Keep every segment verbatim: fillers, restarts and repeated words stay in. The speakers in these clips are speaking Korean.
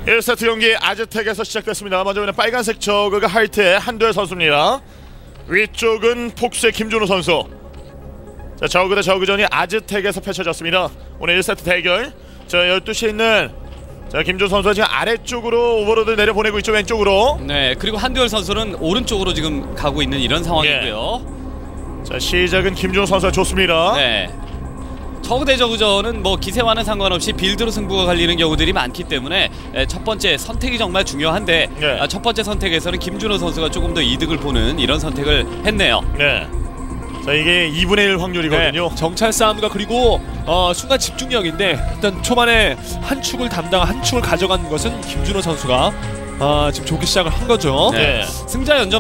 일 세트 경기 아즈텍에서 시작됐습니다. 먼저 그냥 빨간색 저그가 하이트의 한두열 선수입니다. 위쪽은 폭스의 김준호 선수. 자, 저그 대 저그전이 아즈텍에서 펼쳐졌습니다. 오늘 일 세트 대결. 자, 열두 시에 있는 자, 김준호 선수가 지금 아래쪽으로 오버로드 내려보내고 있죠. 왼쪽으로. 네, 그리고 한두열 선수는 오른쪽으로 지금 가고 있는 이런 상황이고요. 예. 자, 시작은 김준호 선수가 좋습니다. 네. 저그 대 저그전은 뭐 기세와는 상관없이 빌드로 승부가 갈리는 경우들이 많기 때문에 첫 번째 선택이 정말 중요한데 네. 첫 번째 선택에서는 김준호 선수가 조금 더 이득을 보는 이런 선택을 했네요. 네. 자, 이게 이분의 일 확률이거든요. 네, 정찰 싸움과 그리고 어, 순간 집중력인데 일단 초반에 한 축을 담당 한 축을 가져간 것은 김준호 선수가 아, 지금 좋게 시작을 한 거죠. 네. 승자 연전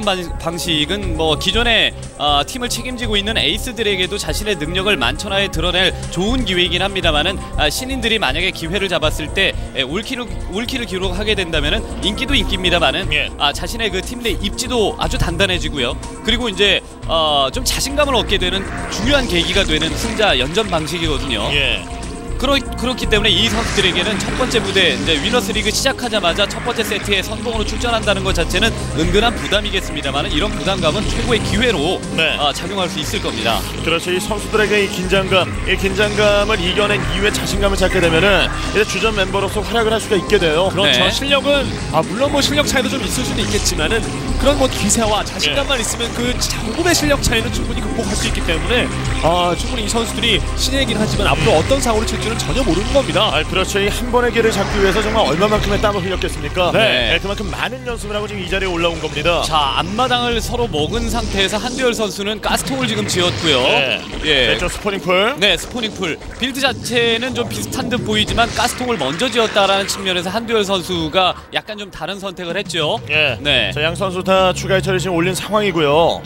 방식은 뭐 기존에 어, 팀을 책임지고 있는 에이스들에게도 자신의 능력을 만천하에 드러낼 좋은 기회이긴 합니다만은 아, 신인들이 만약에 기회를 잡았을 때 에, 올킬을 올킬을 기록하게 된다면은 인기도 인기입니다만은 예. 아, 자신의 그 팀 내 입지도 아주 단단해지고요. 그리고 이제 어, 좀 자신감을 얻게 되는 중요한 계기가 되는 승자 연전 방식이거든요. 예. 그렇, 그렇기 때문에 이 선수들에게는 첫 번째 무대 이제 위너스리그 시작하자마자 첫 번째 세트에 선봉으로 출전한다는 것 자체는 은근한 부담이겠습니다만 이런 부담감은 최고의 기회로 네. 어, 작용할 수 있을 겁니다. 그렇죠. 이 선수들에게 이 긴장감, 이 긴장감을 이겨낸 이후에 자신감을 찾게 되면은 이제 주전 멤버로서 활약을 할 수가 있게 돼요. 그렇죠. 네. 실력은 아 물론 뭐 실력 차이도 좀 있을 수도 있겠지만은 그런 뭐 기세와 자신감만 예. 있으면 그 조금의 실력 차이는 충분히 극복할 수 있기 때문에 아 충분히 이 선수들이 신예이긴 하지만 앞으로 어떤 사고를 칠지는 전혀 모르는 겁니다. 아, 그렇죠. 이 한 번의 기회를 잡기 위해서 정말 얼마만큼의 땀을 흘렸겠습니까? 네. 네. 그만큼 많은 연습을 하고 지금 이 자리에 올라온 겁니다. 자, 앞마당을 서로 먹은 상태에서 한두열 선수는 가스통을 지금 지었고요. 네. 예. 네, 저 스포닝풀. 네, 스포닝풀 빌드 자체는 좀 비슷한 듯 보이지만 가스통을 먼저 지었다라는 측면에서 한두열 선수가 약간 좀 다른 선택을 했죠. 예. 네. 자, 양 선수 다 추가 해처리 지금 올린 상황이고요.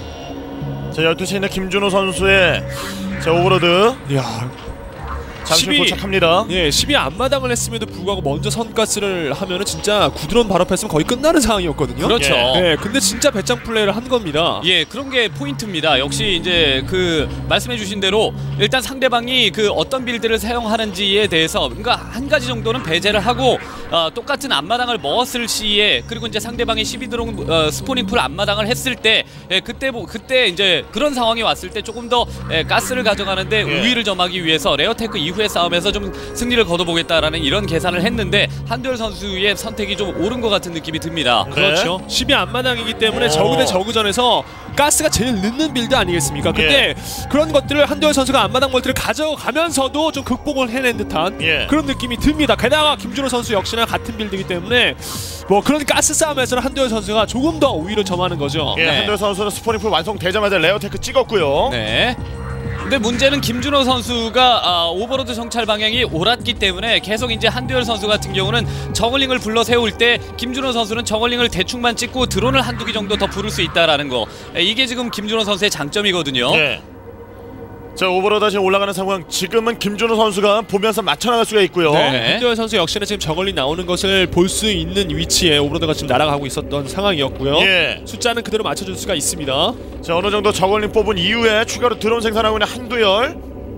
자, 열두 시에 있는 김준호 선수의 자, 오버로드. 이야. 잠시 십이 도착합니다. 예, 십이 앞마당을 했음에도 불구하고 먼저 선가스를 하면은 진짜 구드론 발업했으면 거의 끝나는 상황이었거든요. 그렇죠. 예, 근데 진짜 배짱 플레이를 한 겁니다. 예, 그런 게 포인트입니다. 역시 이제 그 말씀해주신 대로 일단 상대방이 그 어떤 빌드를 사용하는지에 대해서 그러니까 한 가지 정도는 배제를 하고 어, 똑같은 앞마당을 먹었을 시에 그리고 이제 상대방이 십이 드론 어, 스포닝풀 앞마당을 했을 때 예, 그때 뭐 그때 이제 그런 상황이 왔을 때 조금 더 예, 가스를 가져가는데 예. 우위를 점하기 위해서 레어테크 이후의 싸움에서 좀 승리를 거둬보겠다라는 이런 계산을 했는데 한두열 선수의 선택이 좀 옳은 것 같은 느낌이 듭니다. 네. 그렇죠. 십이 앞마당이기 때문에 오. 저그 대 저그전에서 가스가 제일 늦는 빌드 아니겠습니까? 근데 예. 그런 것들을 한두열 선수가 앞마당 멀티를 가져가면서도 좀 극복을 해낸 듯한 예. 그런 느낌이 듭니다. 게다가 김준호 선수 역시나 같은 빌드이기 때문에 뭐 그런 가스 싸움에서는 한두열 선수가 조금 더 우위를 점하는 거죠. 예, 네. 한두열 선수는 스포닝풀 완성되자마자 레어테크 찍었고요. 네. 근데 문제는 김준호 선수가 아, 오버로드 정찰 방향이 옳았기 때문에 계속 이제 한두열 선수 같은 경우는 저글링을 불러 세울 때 김준호 선수는 저글링을 대충만 찍고 드론을 한두 개 정도 더 부를 수 있다라는 거. 에, 이게 지금 김준호 선수의 장점이거든요. 예. 자, 오버로드 지금 올라가는 상황. 지금은 김준호 선수가 보면서 맞춰나갈 수가 있고요. 네. 한두열 선수 역시나 지금 저글링 나오는 것을 볼 수 있는 위치에 오버로드가 지금 날아가고 있었던 상황이었고요. 예. 숫자는 그대로 맞춰줄 수가 있습니다. 자, 어느 정도 저걸링 뽑은 이후에 추가로 드론 생산하고 있는 한두열.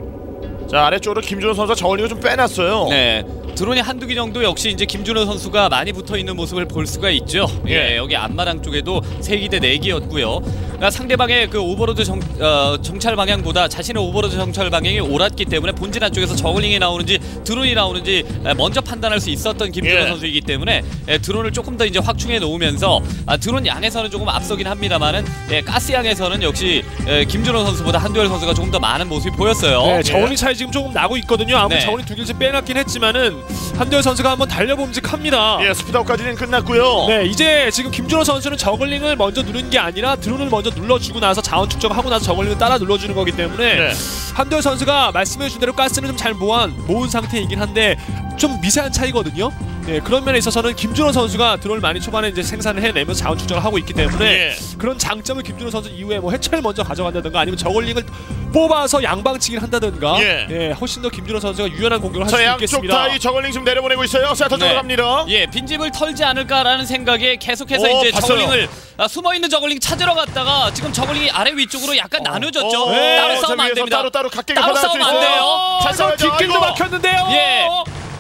자, 아래쪽으로 김준호 선수가 저걸링을 좀 빼놨어요. 네. 드론이 한두 개 정도 역시 이제 김준호 선수가 많이 붙어 있는 모습을 볼 수가 있죠. 예, 예. 여기 앞마당 쪽에도 세 기 대 네 기였고요. 그러니까 상대방의 그 오버로드 정, 어, 정찰 방향보다 자신의 오버로드 정찰 방향이 옳았기 때문에 본진 안쪽에서 저글링이 나오는지 드론이 나오는지 먼저 판단할 수 있었던 김준호 예. 선수이기 때문에 예, 드론을 조금 더 이제 확충해 놓으면서 아, 드론 양에서는 조금 앞서긴 합니다만은 예, 가스 양에서는 역시 예, 김준호 선수보다 한두열 선수가 조금 더 많은 모습이 보였어요. 네, 저울링 차이 지금 조금 나고 있거든요. 아무리 네. 저울링 두 개씩 빼놨긴 했지만은 한두열 선수가 한번 달려봄직합니다. 예, 스피드업까지는 끝났고요. 네, 이제 지금 김준호 선수는 저글링을 먼저 누른 게 아니라 드론을 먼저 눌러주고 나서 자원 축적하고 나서 저글링을 따라 눌러주는 거기 때문에 네. 한두열 선수가 말씀해준 대로 가스는 좀 잘 모아 모은 상태이긴 한데 좀 미세한 차이거든요. 네, 그런 면에 있어서는 김준호 선수가 드론을 많이 초반에 이제 생산을 해내면서 자원 축적을 하고 있기 때문에 예. 그런 장점을 김준호 선수 이후에 뭐 해철 먼저 가져간다든가 아니면 저글링을 뽑아서 양방치기를 한다든가 예. 예, 훨씬 더 김준호 선수가 유연한 공격을 할 자, 수 양쪽 있겠습니다. 다 이 저걸링 지금 내려보내고 있어요. 세터 쪽으로 네. 갑니다. 예, 빈집을 털지 않을까라는 생각에 계속해서 오, 이제 봤어요. 저글링을 아, 숨어있는 저글링 찾으러 갔다가 지금 저글링이 아래 위쪽으로 약간 나눠졌죠. 어, 네. 따로 저 싸우면 안 위에서 됩니다. 따로 따로 각계가 따로 받아갈 수 싸우면 안 있어요. 돼요. 어, 잘 싸워야죠. 뒷길도 아이고. 막혔는데요. 예.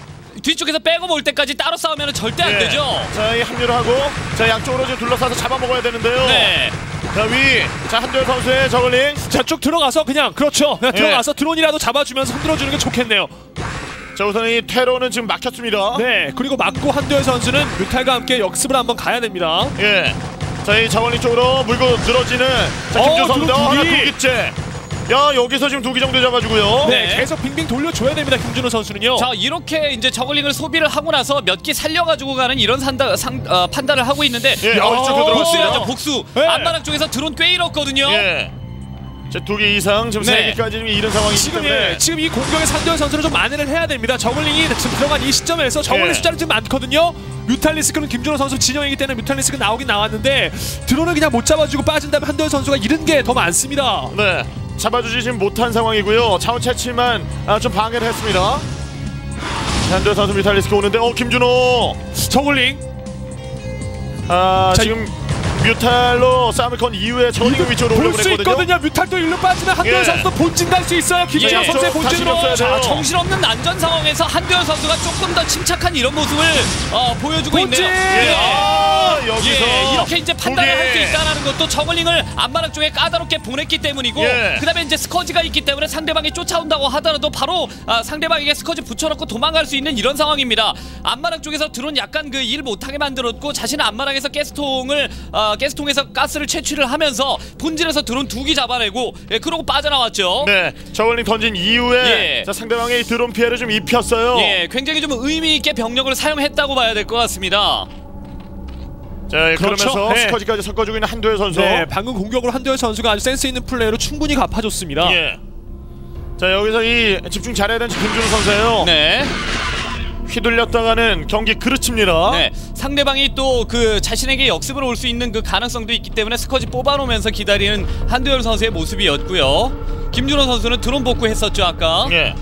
뒤쪽에서 빼고 올 때까지 따로 싸우면 절대 안 예. 되죠. 자, 이 합류를 하고 자 양쪽으로 지금 둘러싸서 잡아먹어야 되는데요. 네. 자 위, 자 한두열 선수의 저글링. 자, 쭉 들어가서 그냥 그렇죠. 그냥 예. 들어가서 드론이라도 잡아주면서 흔들어주는 게 좋겠네요. 자 우선 이 테러는 지금 막혔습니다. 네, 그리고 맞고 한두열 선수는 뮤탈과 함께 역습을 한번 가야 됩니다. 예. 자 이 자원링 쪽으로 물고 늘어지는 자 어, 김준 선수. 드론 두 하나 기. 두기째. 야 여기서 지금 두 기 정도 잡아주고요. 네, 네. 계속 빙빙 돌려줘야 됩니다. 김준호 선수는요. 자 이렇게 이제 저글링을 소비를 하고 나서 몇 기 살려가지고 가는 이런 산다, 상, 어, 판단을 하고 있는데 예. 야, 어, 이쪽으로 복수야죠 들어갔어요. 복수. 네. 앞마당 쪽에서 드론 꽤 잃었거든요. 예. 자 두 개 이상 지금 네. 세 개까지 지금 잃은 상황이기 지금 때문에. 예, 지금 이 공격에 한두열 선수는 좀 만회를 해야 됩니다. 저글링이 지금 들어간 이 시점에서 저글링 예. 숫자는 지금 많거든요. 뮤탈리스크는 김준호 선수 진영이기 때문에 뮤탈리스크 나오긴 나왔는데 드론을 그냥 못 잡아주고 빠진다면 한두열 선수가 잃은 게 더 많습니다. 네. 잡아주지 지금 못한 상황이고요. 자원 채취만 아, 좀 방해를 했습니다. 한두열 선수 뮤탈리스크 오는데 어 김준호. 저글링 아 자, 지금 뮤탈로 싸움을 건 이후에 저글링 위쪽으로 볼 올려고 수 했거든요. 있거든요. 뮤탈도 일로 빠지면 한두열 예. 선수도 본진 갈 수 있어요. 김준호 예. 선수의 좀 본진으로. 다시 자, 돼요. 정신없는 난전 상황에서 한두열 선수가 조금 더 침착한 이런 모습을 어, 보여주고 본진! 있네요. 예. 아, 여기서 예, 이렇게 이제 판단을 할 수 두 개. 있다는 것도 저글링을 앞마당 쪽에 까다롭게 보냈기 때문이고 예. 그다음에 이제 스커지가 있기 때문에 상대방이 쫓아온다고 하더라도 바로 아, 상대방에게 스커지 붙여놓고 도망갈 수 있는 이런 상황입니다. 앞마당 쪽에서 드론 약간 그 일 못하게 만들었고 자신은 앞마당에서 가스통을 아, 가스통에서 가스를 채취를 하면서 본진에서 드론 두 기 잡아내고 예, 그러고 빠져나왔죠. 네, 저글링 던진 이후에 예. 자, 상대방의 드론 피해를 좀 입혔어요. 예, 굉장히 좀 의미 있게 병력을 사용했다고 봐야 될 것 같습니다. 자, 예, 그렇죠. 그러면서 네. 스커지까지 섞어주고 있는 한두열 선수. 네, 방금 공격으로 한두열 선수가 아주 센스 있는 플레이로 충분히 갚아줬습니다. 예. 자, 여기서 이 집중 잘해야 되는 김준호 선수예요. 네. 휘둘렸다가는 경기 그르칩니다. 네, 상대방이 또 그 자신에게 역습을 올 수 있는 그 가능성도 있기 때문에 스커지 뽑아놓으면서 기다리는 한두열 선수의 모습이었고요. 김준호 선수는 드론 복구했었죠 아까. 예.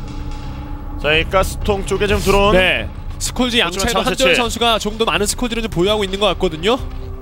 자, 이 가스통 쪽에 지금 드론. 네, 스콜지 양차에도 차원 한두열 채취. 선수가 조금 더 많은 스콜지를 좀 보유하고 있는 것 같거든요.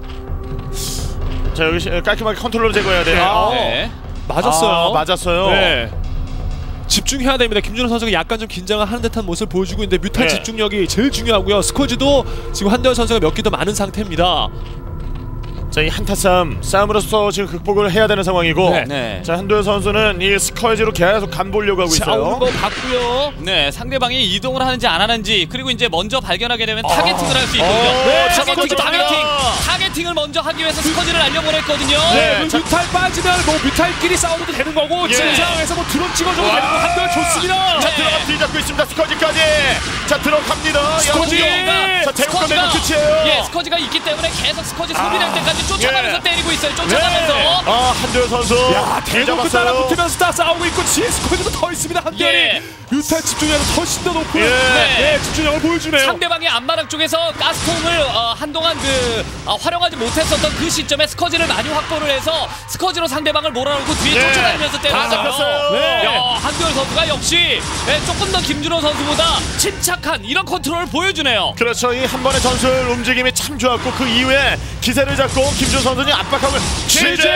자, 여기 시- 깔끔하게 컨트롤 제거해야 돼요. 아, 네. 맞았어요. 아, 맞았어요. 네. 집중해야 됩니다. 김준호 선수가 약간 좀 긴장을 하는 듯한 모습을 보여주고 있는데 뮤탈 네. 집중력이 제일 중요하고요. 스콜지도 지금 한두열 선수가 몇 개 더 많은 상태입니다. 자, 이 한타 싸움, 싸움으로서 지금 극복을 해야 되는 상황이고. 네. 네. 자, 한두열 선수는 이 스커지로 계속 간보려고 하고 자, 오는 있어요. 거 봤고요. 네, 상대방이 이동을 하는지 안 하는지 그리고 이제 먼저 발견하게 되면 타겟팅을 할 수 있거든요. 어, 네, 타겟팅, 스커지 타겟팅, 갑니다. 타겟팅을 먼저 하기 위해서 스커지를 날려보냈거든요. 네. 네, 자- 뮤탈 빠지면 뭐 뮤탈끼리 싸워도 되는 거고 예. 지금 상황에서 뭐 드론 찍어줘도 와. 되는 거 한두열 좋습니다. 자, 네. 들어가 뒤잡고 있습니다. 스커지까지. 자, 들어갑니다. 스커지! 자, 제공 스커지가 끝내고 끝이에요. 예, 스커지가 있기 때문에 계속 스커지 소비될 아. 때까지 쫓아가면서 예. 때리고 있어요. 쫓아가면서. 아, 한두열 선수. 야, 잘 대놓고 잡았어요. 따라 붙으면서 다 싸우고 있고 뒤에 스코어도 더 있습니다. 한두열이 예. 뮤탈 집중력이 훨씬 더 높고요. 예. 네, 집중력을 보여주네요. 상대방의 앞마당 쪽에서 가스통을 어, 한동안 그 어, 활용하지 못했었던 그 시점에 스커지를 많이 확보를 해서 스커지로 상대방을 몰아놓고 뒤에 예. 쫓아다니면서 다 잡혔어요. 때렸어요. 네. 야, 한두열 선수가 역시 예, 조금 더 김준호 선수보다 침착한 이런 컨트롤을 보여주네요. 그렇죠. 이 한 번의 전술 움직임이 참 좋았고 그 이후에 기세를 잡고 김준 선수는 압박하고 취재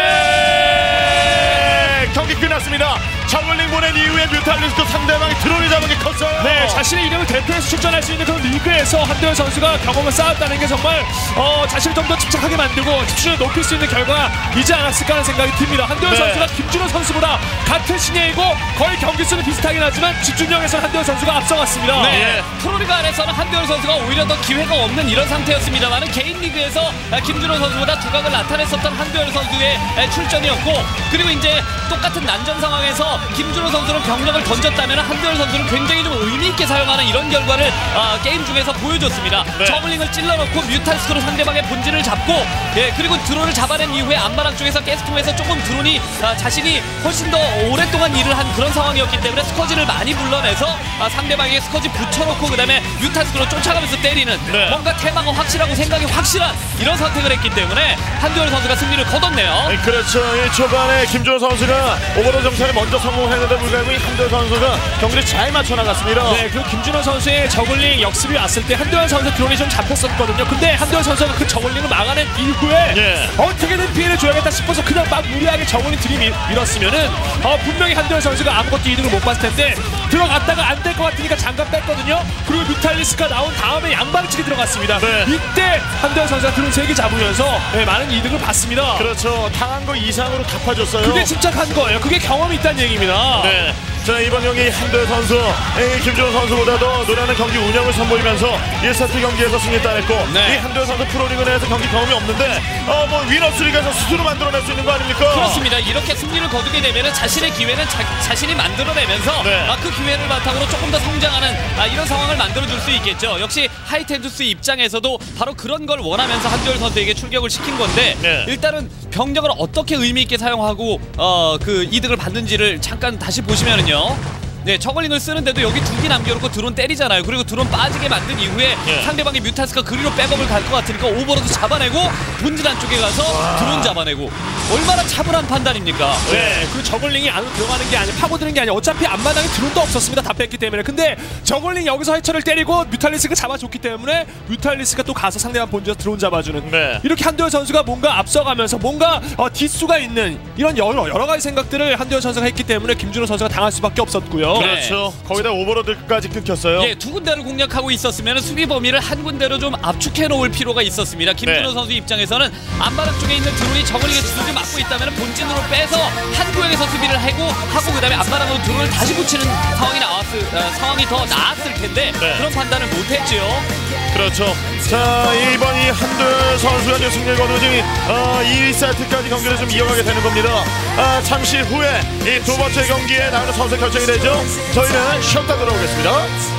경기 끝났습니다. 저글링 보낸 이후에 뮤탈리스크 상대방이 드론이 잡은 게 컸어요. 네, 자신의 이름을 대표해서 출전할 수 있는 그런 리그에서 한두열 선수가 경험을 쌓았다는 게 정말 어, 자신을 좀 더 침착하게 만들고 집중을 높일 수 있는 결과이지 않았을까 하는 생각이 듭니다. 한두열 네. 선수가 김준호 선수보다 같은 신예이고 거의 경기 수는 비슷하긴 하지만 집중력에서는 한두열 선수가 앞서갔습니다. 네, 예. 프로리그 안에서는 한두열 선수가 오히려 더 기회가 없는 이런 상태였습니다만 개인 리그에서 아, 김준호 선수보다 두각을 나타냈었던 한두열 선수의 아, 출전이었고 그리고 이제 똑같은 난전 상황에서 김준호 선수는 병력을 던졌다면 한두열 선수는 굉장히 좀 의미 있게 사용하는 이런 결과를 아, 게임 중에서 보여줬습니다. 네. 저글링을 찔러놓고 뮤탈스크로 상대방의 본진을 잡고 예, 그리고 드론을 잡아낸 이후에 앞마당 쪽에서 가스통에서 조금 드론이 아, 자신이 훨씬 더 오랫동안 일을 한 그런 상황이었기 때문에 스커지를 많이 불러내서 아, 상대방에게 스커지 붙여놓고 그 다음에 뮤탈스크로 쫓아가면서 때리는 네. 뭔가 테마가 확실하고 생각이 확실한 이런 선택을 했기 때문에 한두열 선수가 승리를 거뒀네요. 네, 그렇죠. 이 초반에 김준호 선수가 오버로드 정찰에 먼저 성공했는데 불구하고 이 한두열 선수가 경기를 잘 맞춰 나갔습니다. 네, 그 김준호 선수의 저글링 역습이 왔을 때 한도현 선수 드론이 좀 잡혔었거든요. 근데 한도현 선수가 그 저글링을 막아낸 이후에 예. 어떻게든 피해를 줘야겠다 싶어서 그냥 막 무리하게 저글링 들이밀었으면은 어, 분명히 한도현 선수가 아무것도 이득을 못 봤을 텐데 들어갔다가 안 될 것 같으니까 잠깐 뺐거든요. 그리고 뮤탈리스크가 나온 다음에 양방치기 들어갔습니다. 네. 이때 한도현 선수가 드론 세 개 잡으면서 네, 많은 이득을 봤습니다. 그렇죠. 당한 거 이상으로 갚아줬어요. 그게 침착한 거예요. 그게 경험이 있다는 얘기입니다. 네. 자, 이번 경기 한도현 선수, 이 김준호 선수보다도 노련한 경기 운영을 선보이면서 일 세트 경기에서 승리 따냈고 네. 이 한도현 선수 프로리그 내에서 경기 경험이 없는데 어, 뭐 위너스리그에서 스스로 만들어낼 수 있는 거 아닙니까? 그렇습니다. 이렇게 승리를 거두게 되면 자신의 기회는 자, 자신이 만들어내면서 네. 아, 그 기회를 바탕으로 조금 더 성장하는 아, 이런 상황을 만들어줄 수 있겠죠. 역시 하이텐투스 입장에서도 바로 그런 걸 원하면서 한두열 선수에게 출격을 시킨 건데 네. 일단은 병력을 어떻게 의미 있게 사용하고 어, 그 이득을 받는지를 잠깐 다시 보시면은요. 네, 저글링을 쓰는데도 여기 두 개 남겨놓고 드론 때리잖아요. 그리고 드론 빠지게 만든 이후에 예. 상대방의 뮤탄스가 그리로 백업을 갈 것 같으니까 오버로드 잡아내고 본진 안쪽에 가서 드론 잡아내고 얼마나 차분한 판단입니까? 네, 그 저글링이 안으로 들어가는 게 아니라 파고드는 게 아니라 어차피 앞마당에 드론도 없었습니다. 다 뺐기 때문에. 근데 저글링 여기서 해처를 때리고 뮤탈리스크가 잡아줬기 때문에 뮤탈리스크가 또 가서 상대방 본진에서 드론 잡아주는. 네. 이렇게 한두열 선수가 뭔가 앞서가면서 뭔가 어, 뒷수가 있는 이런 여러, 여러 가지 생각들을 한두열 선수가 했기 때문에 김준호 선수가 당할 수밖에 없었고요. 그렇죠. 거기다 오버로드까지 끊겼어요. 예, 두 군데를 공략하고 있었으면 수비 범위를 한 군데로 좀 압축해 놓을 필요가 있었습니다. 김준호 네. 선수 입장에서는 앞바닥 쪽에 있는 드론이 저글링의 두들을 맞고 있다면 본진으로 빼서 한 구역에서 수비를 하고 하고 그다음에 앞바닥으로 드론을 다시 붙이는 상황이 나왔을 어, 상황이 더 나았을 텐데 네. 그런 판단을 못했죠. 그렇죠. 자, 이번 이 한도현 선수가 이제 승리를 거두니 어, 이 세트까지 경기를 좀 이어가게 되는 겁니다. 아, 잠시 후에 이 두 번째 경기에 나오는 선수 결정이 되죠. 저희는 쉬었다 돌아오겠습니다.